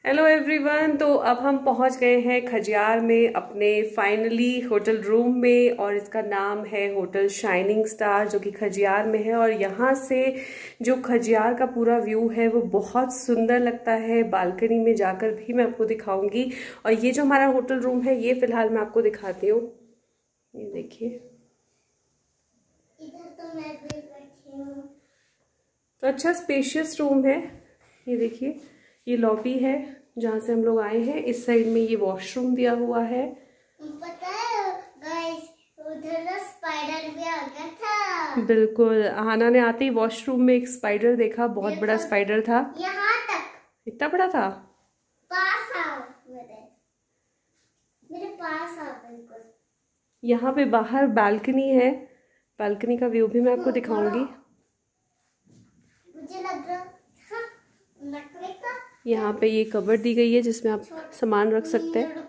Hello everyone. तो अब हम पहुंच गए हैं खजियार में अपने फाइनली होटल रूम में, और इसका नाम है होटल शाइनिंग स्टार जो कि खजियार में है। और यहाँ से जो खजियार का पूरा व्यू है वो बहुत सुंदर लगता है। बालकनी में जाकर भी मैं आपको दिखाऊंगी। और ये जो हमारा होटल रूम है ये फिलहाल मैं आपको दिखाती हूँ। ये देखिए, इधर तो मैं भी बैठी हूँ। तो अच्छा स्पेशियस रूम है। ये देखिए, ये लॉबी है जहाँ से हम लोग आए हैं। इस साइड में ये वॉशरूम दिया हुआ है। पता है गाइस, उधर स्पाइडर भी आ गया था। बिल्कुल, हाना ने आते ही वॉशरूम में एक स्पाइडर देखा। बहुत बड़ा स्पाइडर था। यहाँ तक इतना बड़ा था। पास आओ मेरे पास आओ बिल्कुल। यहाँ पे बाहर बालकनी है। बालकनी का व्यू भी मैं आपको दिखाऊंगी। मुझे लग रहा लकड़ी का यहाँ पे ये कबर्ड दी गई है जिसमें आप सामान रख सकते हैं।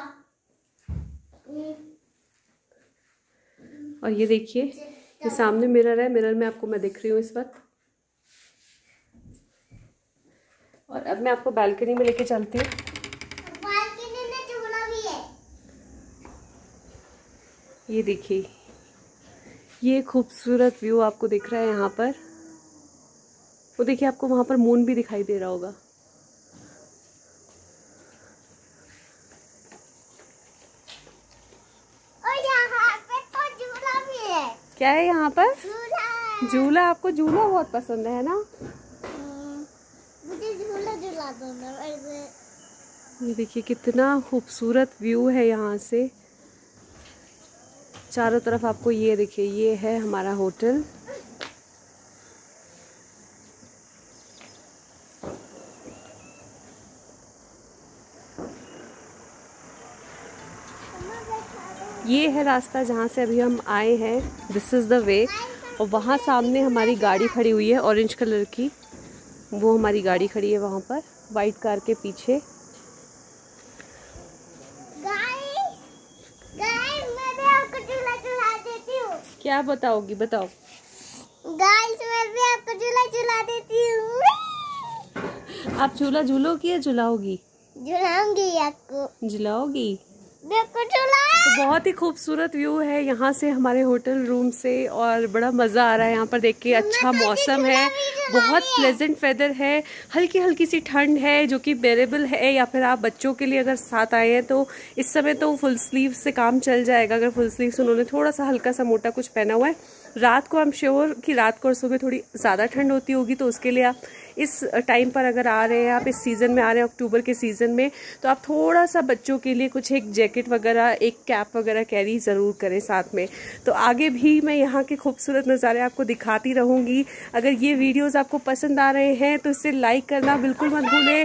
और ये देखिए, ये सामने मिरर है। मिरर में आपको मैं दिख रही हूँ इस वक्त। और अब मैं आपको बालकनी में लेके चलती हूँ। बालकनी में झूला भी है। ये देखिए, ये खूबसूरत व्यू आपको दिख रहा है यहाँ पर। वो देखिए, आपको वहां पर मून भी दिखाई दे रहा होगा। और यहाँ पे तो झूला भी है। क्या है यहाँ पर? झूला। झूला। आपको झूला बहुत पसंद है ना? मुझे झूला झूला दो ना। ये देखिए, कितना खूबसूरत व्यू है यहाँ से। चारों तरफ आपको ये देखिए, ये है हमारा होटल। ये है रास्ता जहाँ से अभी हम आए हैं। This is the way. और वहाँ सामने हमारी गाड़ी खड़ी हुई है ऑरेंज कलर की। वो हमारी गाड़ी खड़ी है वहाँ पर वाइट कार के पीछे। मैं भी आपको झूला झूला देती हूँ। क्या बताओगी? बताओ। गाइस, मैं भी आपको झूला झूला देती हूँ। आप झूला झूलोगी या झुलाओगी? झूलाऊंगी आपको। झुलाओगी? देखो झूला। तो बहुत ही खूबसूरत व्यू है यहाँ से हमारे होटल रूम से। और बड़ा मज़ा आ रहा है यहाँ पर देख के। अच्छा मौसम है, बहुत प्लेजेंट वेदर है। हल्की हल्की सी ठंड है जो कि बेरेबल है। या फिर आप बच्चों के लिए अगर साथ आए हैं तो इस समय तो फुल स्लीव से काम चल जाएगा। अगर फुल स्लीव से उन्होंने थोड़ा सा हल्का सा मोटा कुछ पहना हुआ है। रात को आई एम श्योर कि रात को और सुबह थोड़ी ज़्यादा ठंड होती होगी। तो उसके लिए आप इस टाइम पर अगर आ रहे हैं, आप इस सीज़न में आ रहे हैं अक्टूबर के सीज़न में, तो आप थोड़ा सा बच्चों के लिए कुछ एक जैकेट वगैरह, एक कैप वगैरह कैरी ज़रूर करें साथ में। तो आगे भी मैं यहाँ के खूबसूरत नज़ारे आपको दिखाती रहूँगी। अगर ये वीडियोज़ आपको पसंद आ रहे हैं तो इसे लाइक करना बिल्कुल मत भूलें।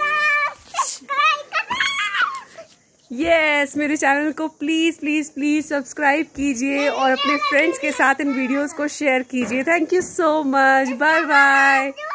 यस, मेरे चैनल को प्लीज़ प्लीज़ प्लीज़ सब्सक्राइब कीजिए और अपने फ्रेंड्स के साथ इन वीडियोस को शेयर कीजिए। Thank you so much. Bye bye.